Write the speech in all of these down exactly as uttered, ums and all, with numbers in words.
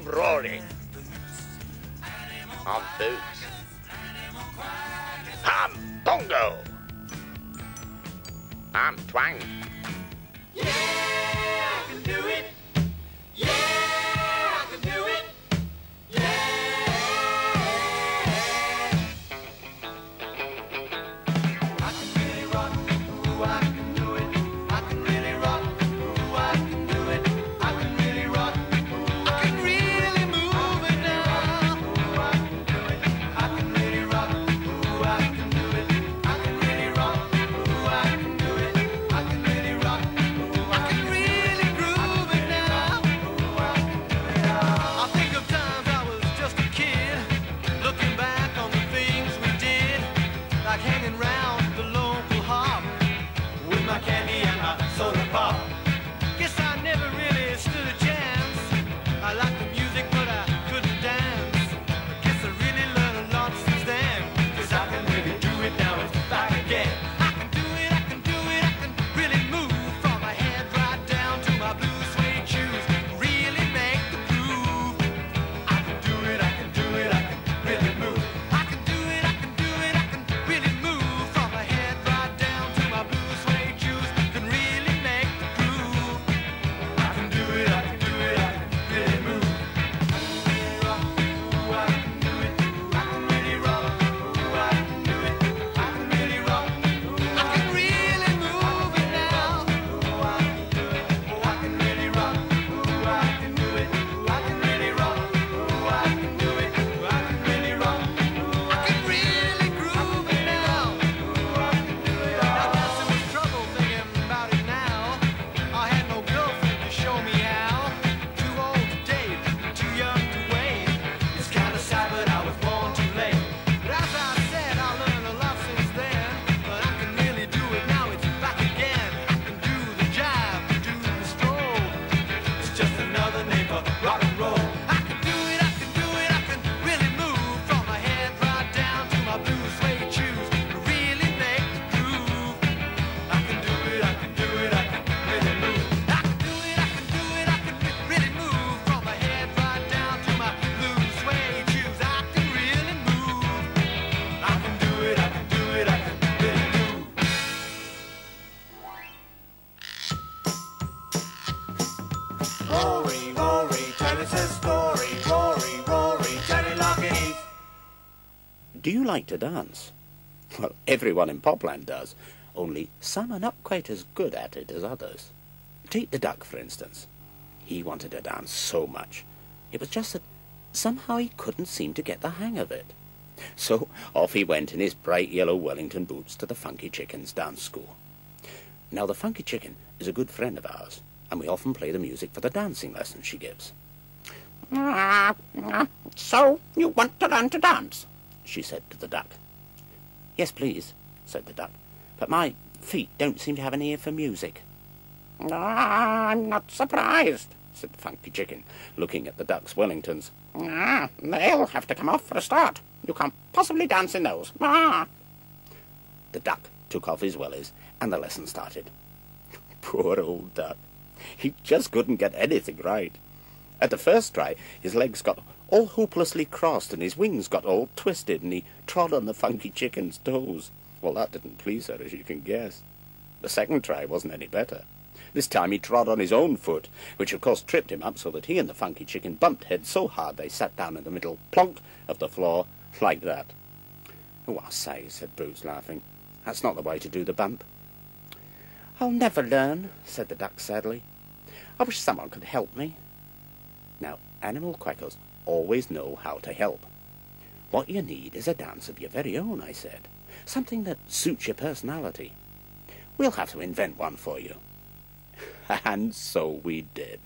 roaring. I'm Boots. I'm Bongo. I'm Twang. Yeah, I can do it. Yeah, I can do it. Yeah. I can really rock. Ooh, I can do it. I can really rock. Ooh, I can do it. I can really rock. Ooh, I can really move it now. Ooh, I can do it. I can really rock. Ooh, I can do it. I can really rock. Ooh, I can do it. I can really rock. Ooh, I can really groove it now. Ooh, I can do it now. I think of times I was just a kid, looking back on the things we did, like hanging round the local hop with my candy and my soda pop. Guess I never really stood a chance. I liked the music, but I couldn't dance. I guess I really learned a lot since then, 'cause I can really do it now. It's back again. I can do it, I can do it, I can really move from my head right down to my blue suede shoes. Really make the groove. I can do it, I can do it, I can really move. I can do it, I can do it, I can really move from my head right down to my blue suede shoes. Can really make the groove. I can do it, I can do it, I can really move. I can really rock. Ooh, I can do it. I can really rock. Ooh, I can do it. I can really rock. Ooh, I can really move it now. Ooh, I can do it. Oh, I can really rock. Ooh, I can do it. I can really rock. Ooh, I can do it. I can really rock. Ooh, I can really groove it now. Ooh, I can do it. I guess it was trouble thinking about it now. I had no girlfriend to show me how. Too old to date, too young to wait. It's kind of sad, but I was born too late. But as I said, I learned a lot since then. But I can really do it now. It's back again. I can do the jive, do the stroll. It's just another name for rock and roll. I can do it, I can do it, I can really move from my head right down to my blue suede shoes. Really make the groove. I can do it, I can do it, I can really move. I can do it, I can do it, I can really move from my head right down to my blue suede shoes. I can really move. I can do it, I can do it, I can really move. Rory, Rory, tell us a story. Rory, Rory, Johnny Lockheed. Do you like to dance? Well, everyone in Popland does, only some are not quite as good at it as others. Take the duck, for instance. He wanted to dance so much. It was just that somehow he couldn't seem to get the hang of it. So off he went in his bright yellow Wellington boots to the Funky Chicken's dance school. Now, the Funky Chicken is a good friend of ours, and we often play the music for the dancing lessons she gives. Ah, ah, so you want to learn to dance? She said to the duck. Yes, please, said the duck, but my feet don't seem to have an ear for music. Ah, I'm not surprised, Said the Funky Chicken, looking at the duck's Wellingtons. Ah, they'll have to come off for a start. You can't possibly dance in those. Ah. The duck took off his wellies, and the lesson started. Poor old duck. He just couldn't get anything right. At the first try, his legs got all hopelessly crossed, and his wings got all twisted, and he trod on the Funky Chicken's toes. Well, that didn't please her, as you can guess. The second try wasn't any better. This time he trod on his own foot, which of course tripped him up so that he and the Funky Chicken bumped heads so hard they sat down in the middle, plonk, of the floor, like that. Oh, I say, said Boots, laughing, that's not the way to do the bump. I'll never learn, said the duck sadly. I wish someone could help me. Now, animal quackers always know how to help. What you need is a dance of your very own, I said. Something that suits your personality. We'll have to invent one for you. And so we did.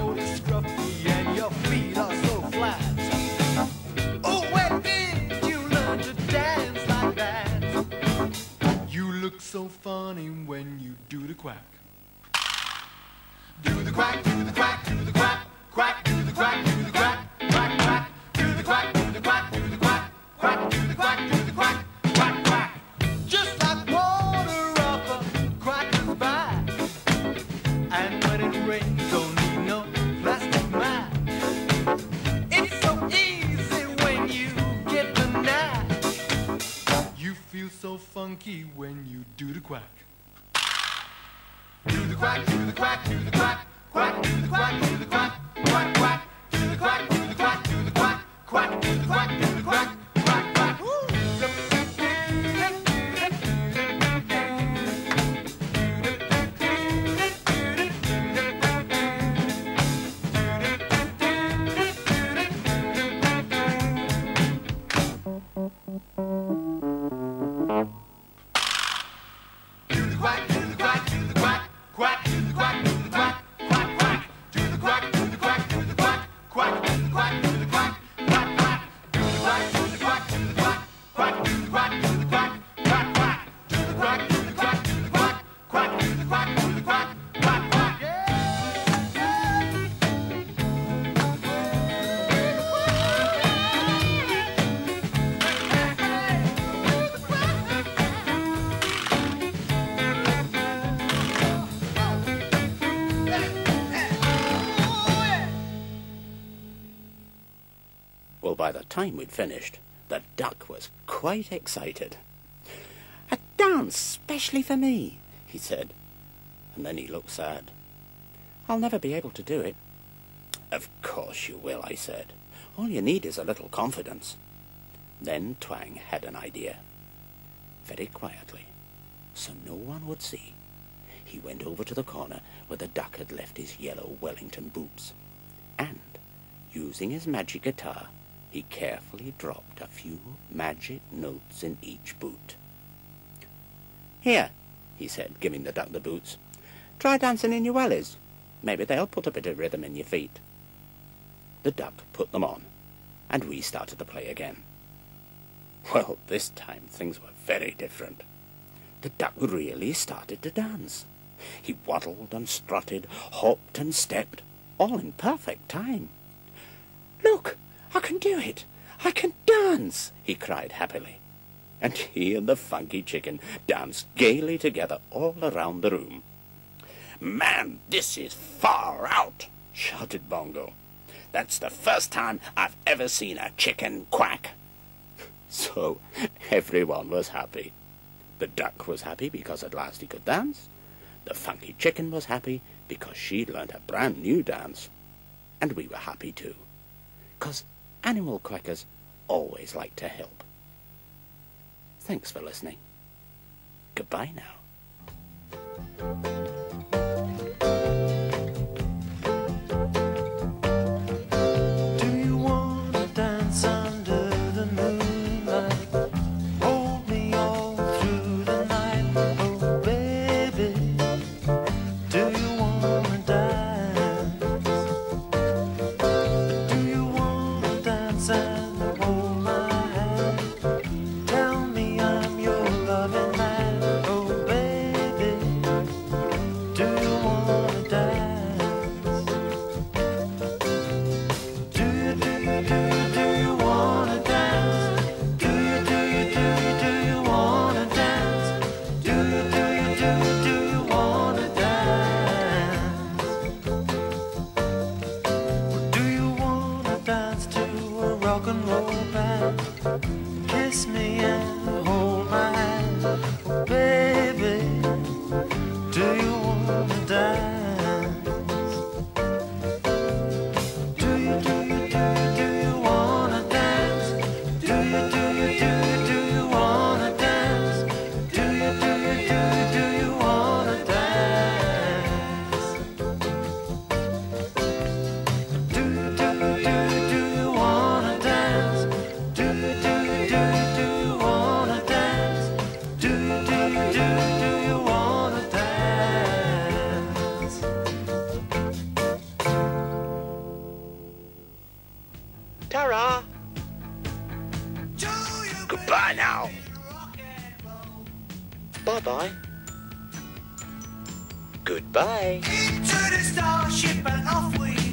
Your coat is scruffy and your feet are so flat. Oh, where did you the quack. Do the quack, do the quack, do the quack, quack, do the quack, do the quack, quack, quack, do the quack, do the quack, do the quack, quack, do the quack, do the quack, quack, quack. Just like water off a quacker's back. And when it rains, don't need no plastic mat. It's so easy when you get the knack. You feel so funky when you do the quack. Do the quack, do the quack, do the quack, quack, do the quack, do the quack, quack, quack, do the quack, do the quack, do the quack, quack, do the quack, do the quack, quack, quack. Do the quack, do the quack, do the quack, quack, do the quack, do the quack, quack, quack, do the quack, do the quack, do the quack, quack, do the quack, do the quack, quack, quack, do the quack, do the quack, do the quack, quack, do the quack, do the quack, quack, quack, do the quack, do the quack, do the quack, quack, do the quack, do the quack, quack, quack. Well, by the time we'd finished, the duck was quite excited. "A dance specially for me," he said, and then he looked sad. "I'll never be able to do it." "Of course you will," I said. "All you need is a little confidence." Then Twang had an idea. Very quietly, so no one would see, he went over to the corner where the duck had left his yellow Wellington boots, and, using his magic guitar, he carefully dropped a few magic notes in each boot. "Here," he said, giving the duck the boots. "Try dancing in your wellies. Maybe they'll put a bit of rhythm in your feet." The duck put them on, and we started to play again. Well, this time things were very different. The duck really started to dance. He waddled and strutted, hopped and stepped, all in perfect time. "Look! I can do it! I can dance!" he cried happily. And he and the funky chicken danced gaily together all around the room. "Man, this is far out!" shouted Bongo. "That's the first time I've ever seen a chicken quack." So everyone was happy. The duck was happy because at last he could dance. The funky chicken was happy because she'd learned a brand new dance. And we were happy too, 'cause animal quackers always like to help. Thanks for listening. Goodbye now. Do you wanna dance under the moonlight? Hold me all through the night, oh baby. Do you wanna dance? Do you wanna dance and hold my hand? Tell me I'm your loving man, oh baby. Do you wanna dance? Do you, do you, do you, do you wanna dance? Do you, do you, do you, do you wanna dance? Do you, do you, do you, do you wanna dance? Do you wanna dance to a rock and roll band? Kiss me and hold my hand, oh, baby. Do you wanna dance? Do you, do you, do you, do you wanna dance? Do you, do you, do you, do you wanna dance? Do you, do you, do you, do you wanna dance? Do you, do you, do you, do you wanna dance? Do you, do you, do you, do you wanna dance? Do you, do you, do you, do you wanna dance? Ta-ra! Goodbye now. Bye-bye. Goodbye. Into the starship and off we